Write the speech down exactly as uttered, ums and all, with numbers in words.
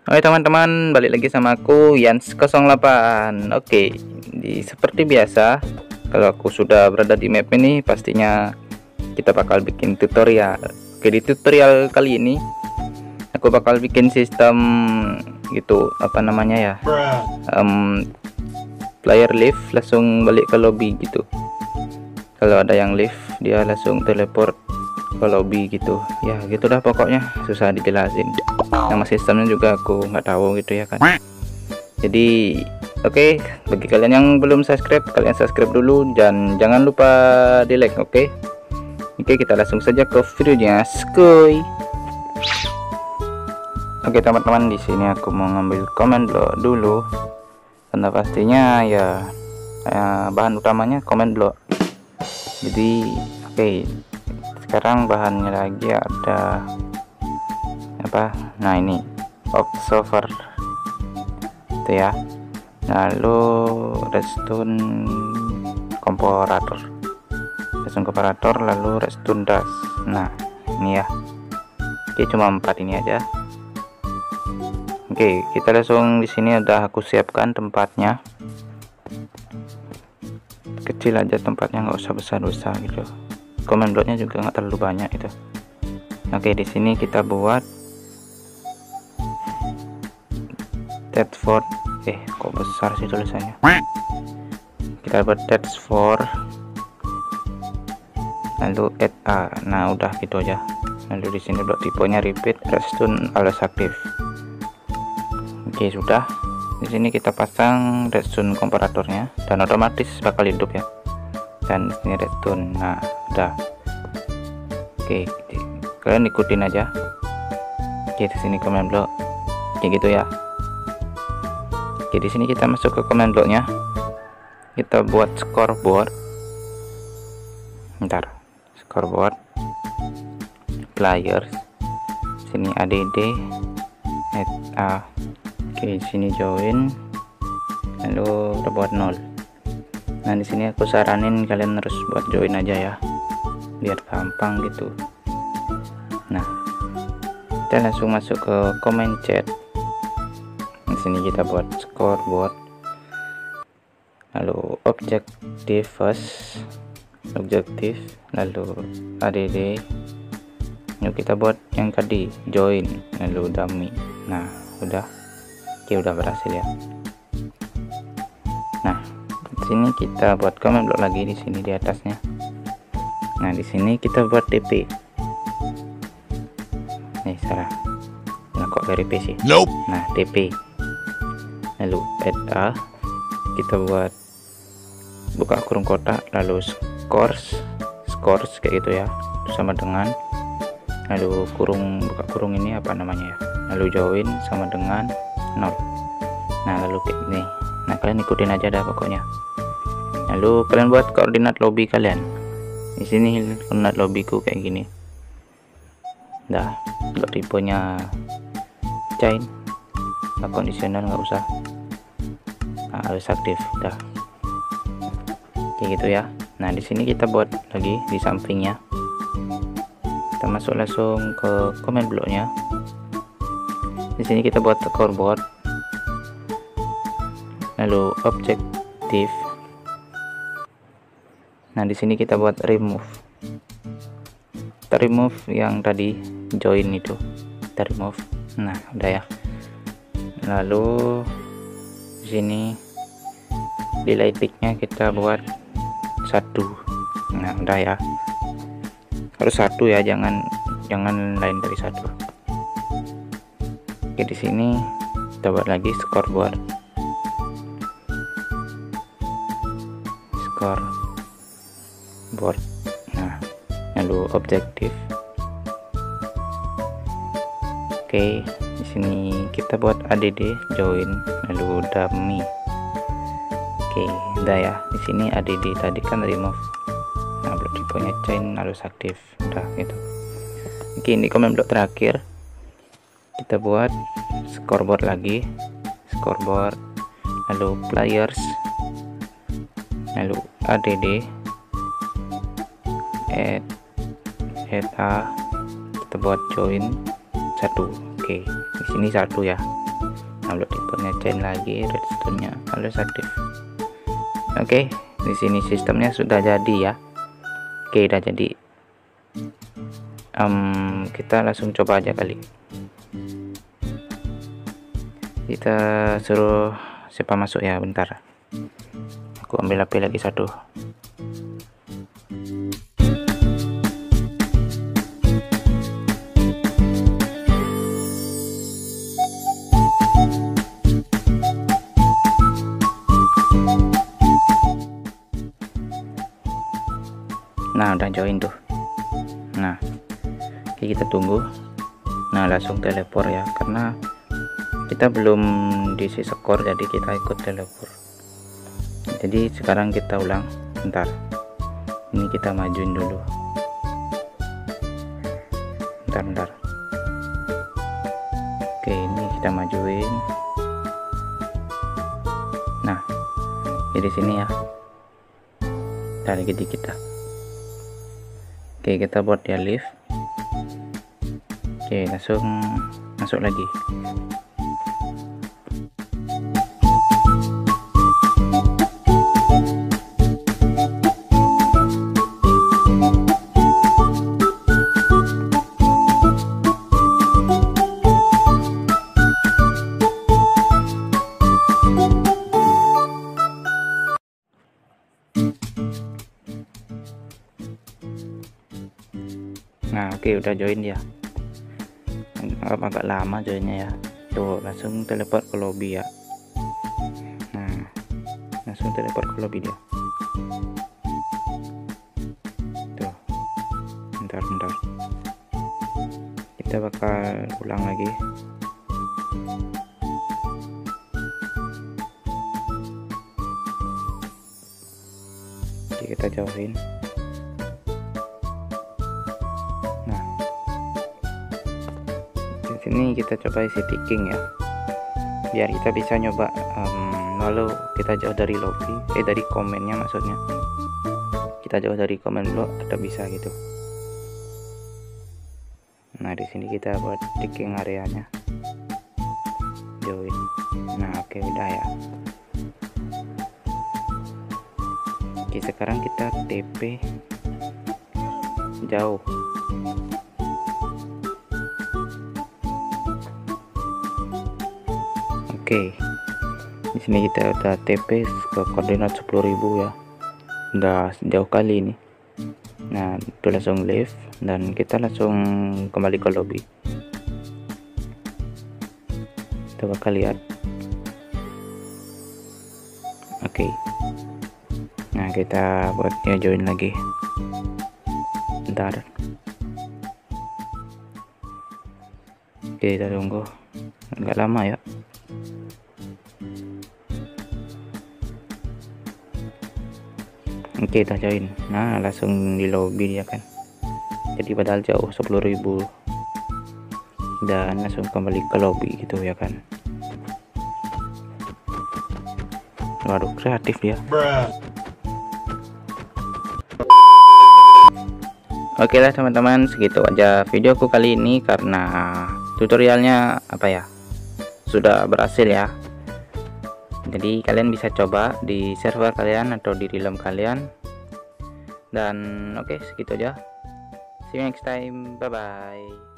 Oke teman-teman, balik lagi sama aku Yans nol delapan. Oke, di seperti biasa, kalau aku sudah berada di map ini, pastinya kita bakal bikin tutorial. Oke, di tutorial kali ini aku bakal bikin sistem gitu, apa namanya ya, um, player lift langsung balik ke lobby gitu. Kalau ada yang lift, dia langsung teleport ke lobby gitu ya, gitu dah pokoknya, susah dijelasin. Nama sistemnya juga aku nggak tahu gitu ya kan. Jadi oke, okay, bagi kalian yang belum subscribe, kalian subscribe dulu dan jangan lupa di like. Oke okay? Oke okay, kita langsung saja ke videonya, skuy. Oke okay, teman-teman, di sini aku mau ngambil comment block dulu karena pastinya ya eh, bahan utamanya comment block. Jadi oke okay, sekarang bahannya lagi ada apa, nah ini observer itu ya, lalu redstone komparator redstone komparator lalu redstone dust. Nah ini ya, oke cuma empat ini aja. Oke kita langsung, di sini udah aku siapkan tempatnya, kecil aja tempatnya, nggak usah besar-besar gitu. Comment blocknya juga nggak terlalu banyak itu. Oke di sini kita buat Tedford, eh kok besar sih tulisannya. Kita buat Tedford lalu add a. Nah udah gitu aja. Lalu di sini blok tipenya repeat redstone alias aktif. Oke sudah. Di sini kita pasang redstone komparatornya dan otomatis bakal hidup ya. Dan di sini redstone. Nah udah. Oke kalian ikutin aja. Oke di sini comment block kayak gitu ya. Oke di sini kita masuk ke comment blocknya, kita buat scoreboard. Bentar, scoreboard players, sini add add a. Oke di sini join, lalu kita buat nol. Nah di sini aku saranin kalian harus buat join aja ya, biar gampang gitu. Nah kita langsung masuk ke comment chat. Di sini kita buat scoreboard, lalu objective first, objektif, lalu add, lalu kita buat yang tadi join, lalu dummy. Nah udah, oke udah berhasil ya. Nah di sini kita buat comment block lagi di sini di atasnya. Nah di sini kita buat T P. Nih salah, nah kok dari P sih? Nope. Nah T P, lalu add a, kita buat buka kurung kotak, lalu scores scores kayak gitu ya, sama dengan lalu kurung buka kurung ini apa namanya ya, lalu join sama dengan nol. Nah lalu kayak gini. Nah kalian ikutin aja dah pokoknya. Lalu kalian buat koordinat lobby kalian. Di sini koordinat lobbyku kayak gini. Dah, blok tipenya chain, nah, kondisional nggak usah. Nah, harus aktif dah. Kayak gitu ya. Nah di sini kita buat lagi di sampingnya. Kita masuk langsung ke comment blocknya. Di sini kita buat scoreboard, lalu objektif. Nah di sini kita buat remove. Kita remove yang tadi join itu, kita remove. Nah udah ya. Lalu di sini di lightingnya kita buat satu. Nah udah ya, harus satu ya, jangan jangan lain dari satu. Oke di sini kita buat lagi scoreboard, scoreboard. Nah lalu objektif. Oke di sini kita buat add join, lalu dummy. Oke udah ya. Di sini add tadi kan remove. Nah blok tipenya chain harus aktif, udah gitu. Oke ini comment block terakhir, kita buat scoreboard lagi, scoreboard, lalu players, lalu add add add a, kita buat join satu. Oke di sini satu ya. berikutnya chain lagi, redstone-nya harus aktif. Oke, di sini sistemnya sudah jadi ya. Oke, udah jadi. Um, kita langsung coba aja kali. Kita suruh siapa masuk ya, bentar. Aku ambil H P lagi satu. Nah, udah join tuh. Nah, oke, kita tunggu. Nah, langsung teleport ya, karena kita belum diisi skor, jadi kita ikut teleport. Jadi sekarang kita ulang. Bentar, ini kita majuin dulu. Bentar, bentar. Oke, ini kita majuin. Nah, jadi sini ya. Tarik lagi kita. Oke, kita buat dia lift. Oke, langsung masuk lagi. Nah, oke, okay, udah join dia. Agak lama joinnya ya. Tuh, langsung teleport ke lobby ya. Nah, langsung teleport ke lobby dia. Tuh, bentar bentar. Kita bakal ulang lagi. Oke, kita jauhin. Sini kita coba isi ticking ya, biar kita bisa nyoba um, lalu kita jauh dari lobby, eh dari komennya maksudnya, kita jauh dari komen dulu atau bisa gitu. Nah, di sini kita buat ticking areanya, join. Nah, oke, udah ya. Oke, sekarang kita T P jauh. Oke, di sini kita udah T P ke koordinat sepuluh ribu ya, udah jauh kali ini. Nah, itu langsung live dan kita langsung kembali ke lobby. Kita bakal lihat. Oke, nah kita buatnya join lagi. Bentar. Oke, kita tunggu, nggak lama ya. Oke, kita join. Nah, langsung di lobby dia kan. Jadi padahal jauh sepuluh ribu dan langsung kembali ke lobby gitu ya kan. Waduh, kreatif dia. Oke lah teman-teman, segitu aja videoku kali ini karena tutorialnya apa ya, sudah berhasil ya. Jadi kalian bisa coba di server kalian atau di realm kalian. Dan oke, segitu aja. See you next time. Bye bye.